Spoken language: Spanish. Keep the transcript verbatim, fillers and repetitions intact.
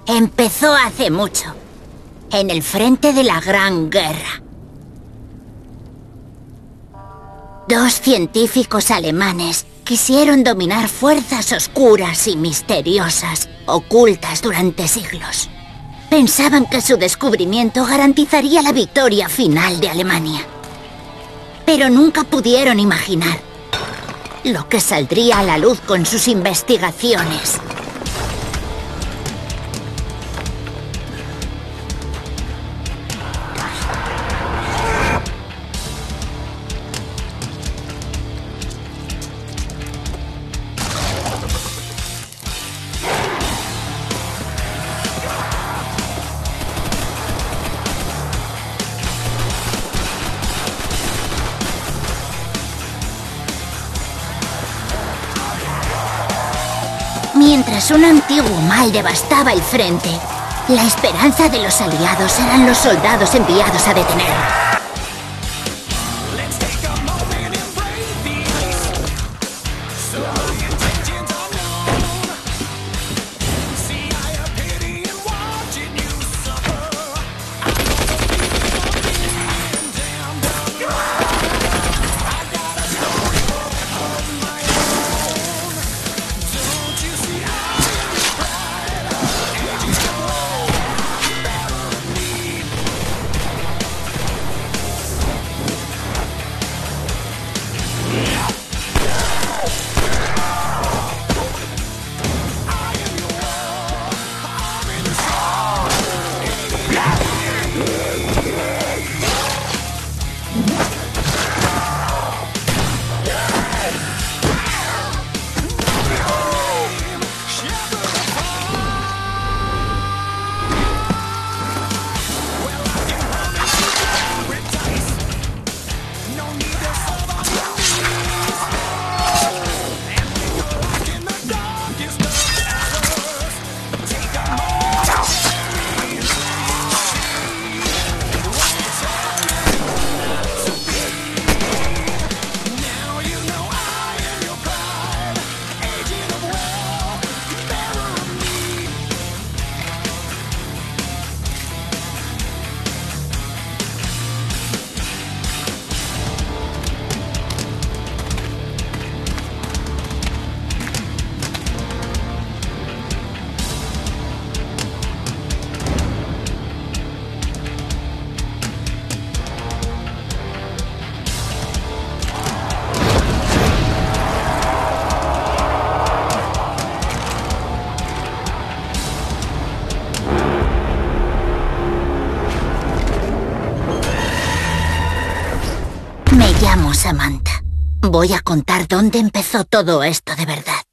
Empezó hace mucho, en el frente de la Gran Guerra. Dos científicos alemanes quisieron dominar fuerzas oscuras y misteriosas, ocultas durante siglos. Pensaban que su descubrimiento garantizaría la victoria final de Alemania. Pero nunca pudieron imaginar lo que saldría a la luz con sus investigaciones. Mientras un antiguo mal devastaba el frente, la esperanza de los aliados eran los soldados enviados a detenerlo. Me llamo Samantha. Voy a contar dónde empezó todo esto de verdad.